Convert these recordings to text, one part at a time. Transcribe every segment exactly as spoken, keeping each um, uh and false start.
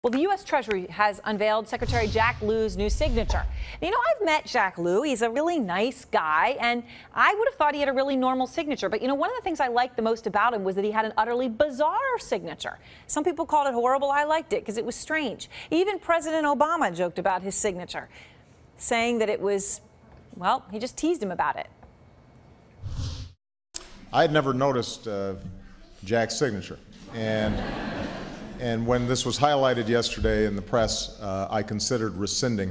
Well, the U S Treasury has unveiled Secretary Jack Lew's new signature. You know, I've met Jack Lew. He's a really nice guy, and I would have thought he had a really normal signature. But, you know, one of the things I liked the most about him was that he had an utterly bizarre signature. Some people called it horrible. I liked it because it was strange. Even President Obama joked about his signature, saying that it was, well, he just teased him about it. I had never noticed uh, Jack's signature. And And when this was highlighted yesterday in the press, uh, I considered rescinding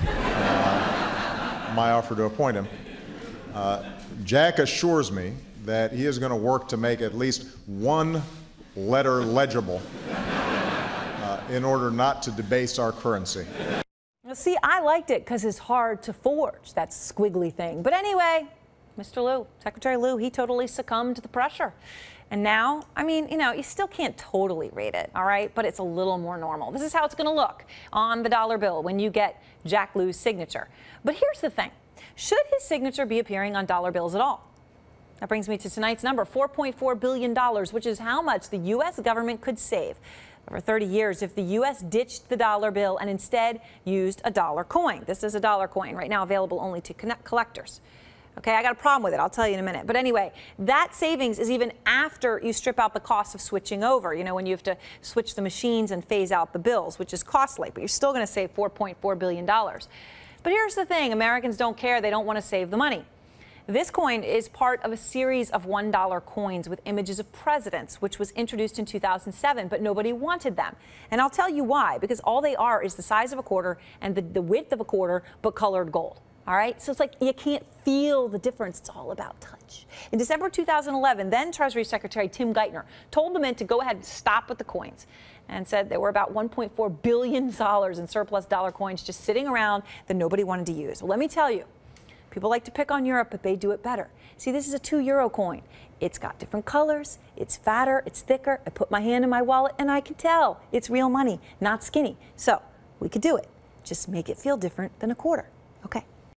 uh, my offer to appoint him. Uh, Jack assures me that he is going to work to make at least one letter legible uh, in order not to debase our currency. See, I liked it because it's hard to forge, that squiggly thing. But anyway, Mister Lew, Secretary Lew, he totally succumbed to the pressure. And now, I mean, you know, you still can't totally read it, all right, but it's a little more normal. This is how it's going to look on the dollar bill when you get Jack Lew's signature. But here's the thing. Should his signature be appearing on dollar bills at all? That brings me to tonight's number, four point four billion dollars, which is how much the U S government could save over thirty years if the U S ditched the dollar bill and instead used a dollar coin. This is a dollar coin right now available only to collectors. Okay, I got a problem with it. I'll tell you in a minute. But anyway, that savings is even after you strip out the cost of switching over. You know, when you have to switch the machines and phase out the bills, which is costly, but you're still going to save four point four billion dollars. But here's the thing. Americans don't care. They don't want to save the money. This coin is part of a series of one dollar coins with images of presidents, which was introduced in two thousand seven, but nobody wanted them. And I'll tell you why, because all they are is the size of a quarter and the, the width of a quarter, but colored gold. All right, so it's like you can't feel the difference. It's all about touch. In December two thousand eleven, then Treasury Secretary Tim Geithner told the Mint to go ahead and stop with the coins and said there were about one point four billion dollars in surplus dollar coins just sitting around that nobody wanted to use. Well, let me tell you, people like to pick on Europe, but they do it better. See, this is a two euro coin. It's got different colors. It's fatter. It's thicker. I put my hand in my wallet and I can tell it's real money, not skinny. So we could do it. Just make it feel different than a quarter. Okay.